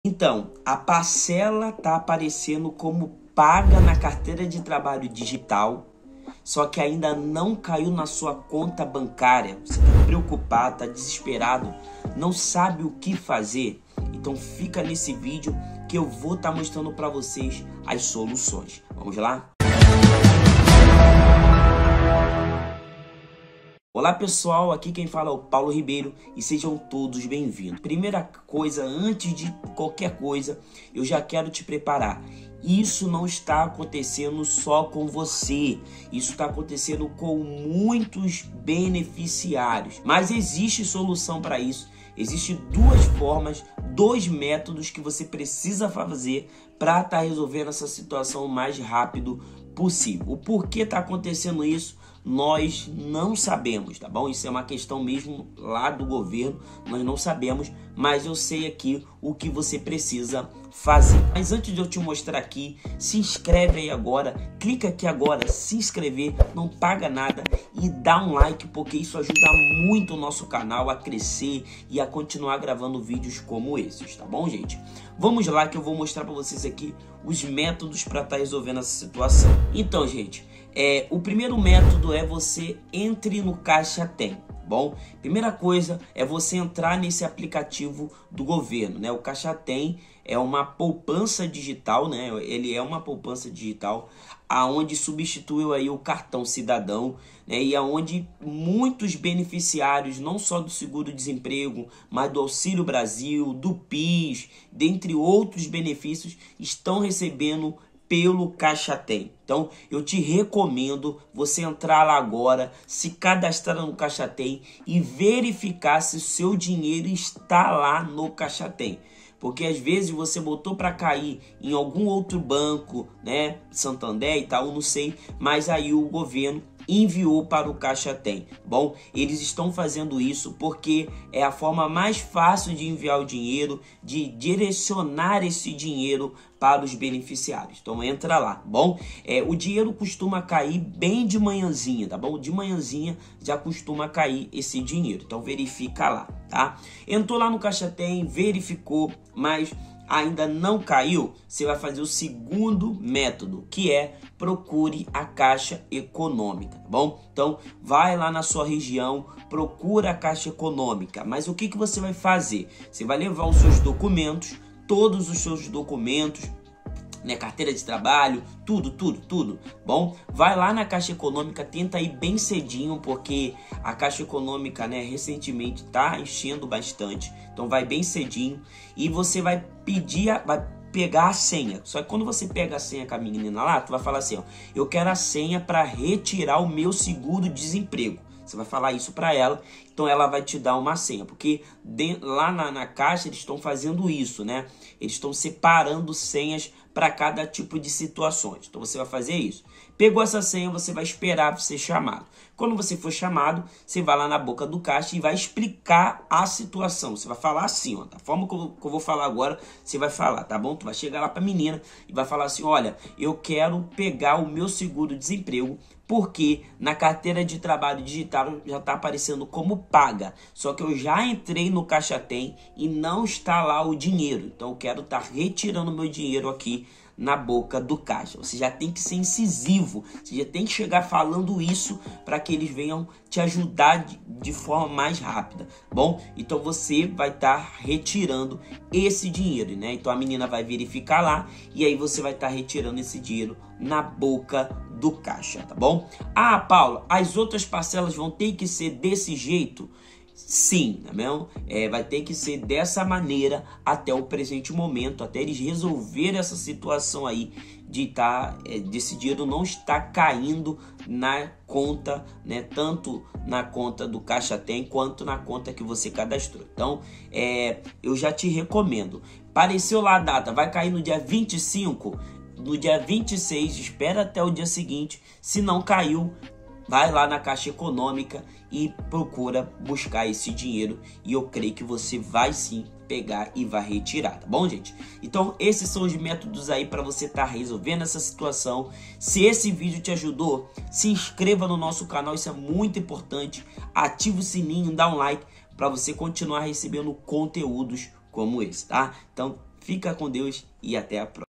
Então, a parcela está aparecendo como paga na carteira de trabalho digital, só que ainda não caiu na sua conta bancária. Você está preocupado, está desesperado, não sabe o que fazer? Então fica nesse vídeo que eu vou estar mostrando para vocês as soluções. Vamos lá? Olá pessoal, aqui quem fala é o Paulo Ribeiro e sejam todos bem-vindos. Primeira coisa, antes de qualquer coisa, eu já quero te preparar. Isso não está acontecendo só com você, isso está acontecendo com muitos beneficiários. Mas existe solução para isso, existem duas formas, dois métodos que você precisa fazer para estar resolvendo essa situação o mais rápido possível. O porquê está acontecendo isso? Nós não sabemos, tá bom? Isso é uma questão mesmo lá do governo, nós não sabemos, mas eu sei aqui o que você precisa fazer. Mas antes de eu te mostrar aqui, se inscreve aí agora, clica aqui agora, se inscrever, não paga nada e dá um like, porque isso ajuda muito o nosso canal a crescer e a continuar gravando vídeos como esses, tá bom, gente? Vamos lá que eu vou mostrar para vocês aqui os métodos para estar resolvendo essa situação. Então, gente, o primeiro método é você entre no Caixa Tem. Bom, primeira coisa é você entrar nesse aplicativo do governo, né? O Caixa Tem é uma poupança digital, né? Ele é uma poupança digital aonde substituiu aí o cartão cidadão, né? E aonde muitos beneficiários, não só do seguro-desemprego, mas do Auxílio Brasil, do PIS, dentre outros benefícios, estão recebendo pelo Caixa Tem. Então, eu te recomendo você entrar lá agora, se cadastrar no Caixa Tem e verificar se o seu dinheiro está lá no Caixa Tem. Porque às vezes você botou para cair em algum outro banco, né, Santander e tal, não sei, mas aí o governo enviou para o Caixa Tem. Bom, eles estão fazendo isso porque é a forma mais fácil de enviar o dinheiro, de direcionar esse dinheiro para os beneficiários. Então entra lá, bom? O dinheiro costuma cair bem de manhãzinha, tá bom? De manhãzinha já costuma cair esse dinheiro. Então verifica lá, tá? Entrou lá no Caixa Tem, verificou, mas ainda não caiu, você vai fazer o segundo método, que é procure a Caixa Econômica, tá bom? Então, vai lá na sua região, procura a Caixa Econômica. Mas o que você vai fazer? Você vai levar os seus documentos, todos os seus documentos, né, carteira de trabalho, tudo, bom? Vai lá na Caixa Econômica, tenta ir bem cedinho, porque a Caixa Econômica, né, recentemente tá enchendo bastante, então vai bem cedinho e você vai pegar a senha. Só que quando você pega a senha com a menina lá, tu vai falar assim, ó, eu quero a senha para retirar o meu seguro-desemprego. Você vai falar isso para ela, então ela vai te dar uma senha, porque lá na Caixa eles estão fazendo isso, né? Eles estão separando senhas para cada tipo de situações. Então você vai fazer isso. Pegou essa senha, você vai esperar ser chamado. Quando você for chamado, você vai lá na boca do caixa e vai explicar a situação. Você vai falar assim, ó, da forma que eu vou falar agora, você vai falar, tá bom? Tu vai chegar lá para a menina e vai falar assim, olha, eu quero pegar o meu seguro-desemprego, porque na carteira de trabalho digital já está aparecendo como paga. Só que eu já entrei no Caixa Tem e não está lá o dinheiro. Então eu quero estar retirando meu dinheiro aqui na boca do caixa. Você já tem que ser incisivo, você já tem que chegar falando isso para que eles venham te ajudar de forma mais rápida, bom? Então você vai estar retirando esse dinheiro, né? Então a menina vai verificar lá e aí você vai estar retirando esse dinheiro na boca do caixa, tá bom? Ah, Paulo, as outras parcelas vão ter que ser desse jeito? Sim, tá mesmo? Vai ter que ser dessa maneira até o presente momento, até eles resolverem essa situação aí de desse dinheiro não estar caindo na conta, né? Tanto na conta do Caixa Tem quanto na conta que você cadastrou. Então, eu já te recomendo. Apareceu lá a data, vai cair no dia 25, no dia 26, espera até o dia seguinte. Se não caiu, vai lá na Caixa Econômica e procura buscar esse dinheiro e eu creio que você vai sim pegar e vai retirar, tá bom, gente? Então esses são os métodos aí para você estar resolvendo essa situação. Se esse vídeo te ajudou, se inscreva no nosso canal, isso é muito importante. Ativa o sininho, dá um like para você continuar recebendo conteúdos como esse, tá? Então Fica com Deus e até a próxima.